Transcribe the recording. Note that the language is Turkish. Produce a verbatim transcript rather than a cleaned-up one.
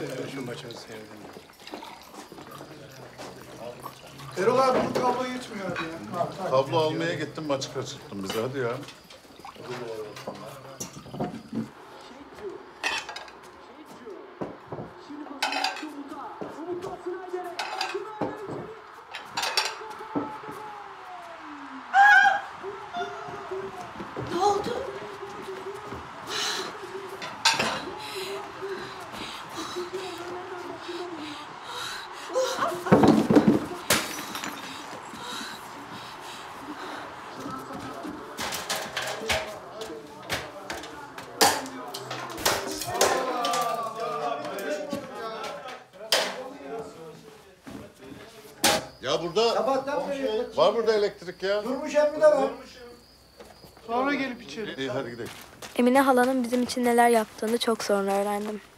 Şu maçını sevdim. Erol abi bu kablo yetmiyor abi ya. Abi, Kablo almaya gittim, maçı kaçırttın bize. Hadi ya. Ne oldu? Ya burada Sabahtan beri var burada elektrik ya. durmuş emmi de var. Sonra gelip içeri. İyi hadi gidelim. Emine halanın bizim için neler yaptığını çok sonra öğrendim.